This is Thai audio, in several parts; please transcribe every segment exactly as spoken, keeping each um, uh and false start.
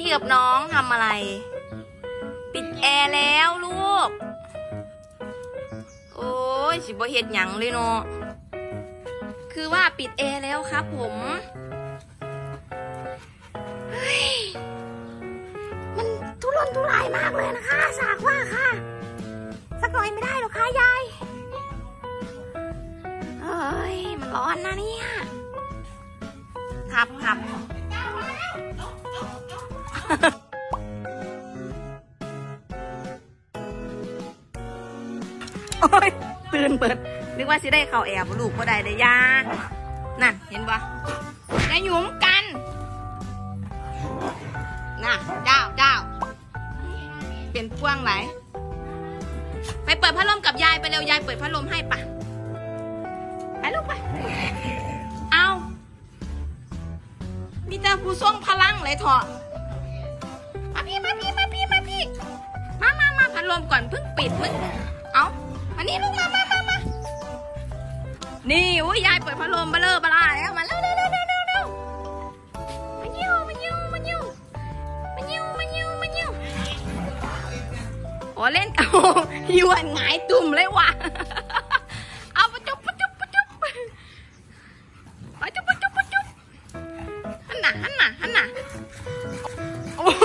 พี่กับน้องทำอะไรปิดแอร์แล้วลูกโอ้ยสิบ่เฮ็ดหยังเลยเนาะคือว่าปิดแอร์แล้วครับผมเฮ้ยมันทุรนทุรายมากเลยนะคะสากว่าค่ะสักหน่อยไม่ได้หรอคะยายเฮ้ยมันร้อนนะเนี่ยครับครับโอ้ยตื่นเปิดนึกว่าสิได้เข้าแอบลูกก็ได้เลยยานั่นเห็นปะจะหยุมกันน่ะเจ้าเจ้าเป็นพ่วงไหนไปเปิดพัดลมกับยายไปเร็วยายเปิดพัดลมให้ปะไปลูกไปเอามีแต่ผู้ทรงพลังเลยเถอะมาพี่มาพี่มาพี่มาพี่มามามาพัดลมก่อนเพิ่งปิดมึงเอามานี่ลูกมามามามานี่โอ้ยยายเปิดพัดลมมาเลิกบลาแล้วมาเร็วเร็วเร็วเร็วเร็วเร็วมายิ้วมายิ้วมายิ้วมายิ้วมายิ้วมายิ้วโอ้เล่นเอายวนหงายตุ่มเลยว่ะเอาปะจุ๊บปะจุ๊บปะจุ๊บปะจุ๊บปะจุ๊บปะจุ๊บหันหน้าหันหน้าหันหน้าโอ้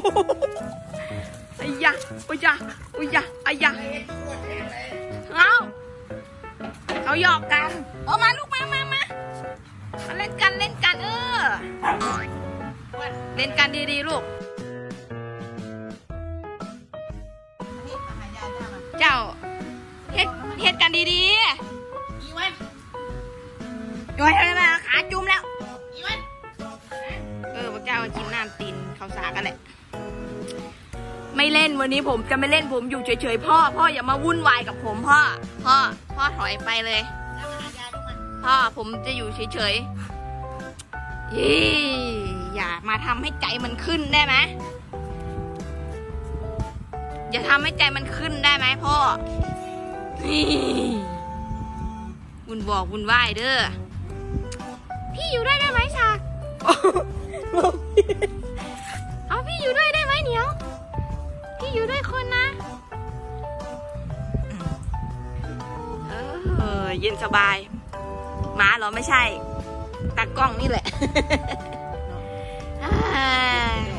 ไอ้ยะโอ้ยะโอ้ยะไอ้ยะเอาเขาหยอกกันเอามาลูกมามามามาเล่นกันเล่นกันเออเล่นกันดีๆลูกเจ้าเฮ็ดเฮ็ดกันดีๆอีวันอีวันอะไรนะขาจุ่มแล้วอีวันเออพวกเจ้ากินน้ำตีนเขาสากันแหละไม่เล่นวันนี้ผมจะไม่เล่นผมอยู่เฉยๆพ่อพ่ออย่ามาวุ่นวายกับผมพ่อพ่อพ่อถอยไปเลยพ่อผมจะอยู่เฉยๆอย่ามาทำให้ใจมันขึ้นได้ไหมอย่าทำให้ใจมันขึ้นได้ไหมพ่อวุ่นบอกวุ่นวายเด้อพี่อยู่ด้วยได้ไหมฉากเอาพี่อยู่ด้วยได้ไหมเหนียวพี่อยู่ด้วยคนนะเออเย็นสบายหมาเหรอไม่ใช่ตากล้องนี่แหละ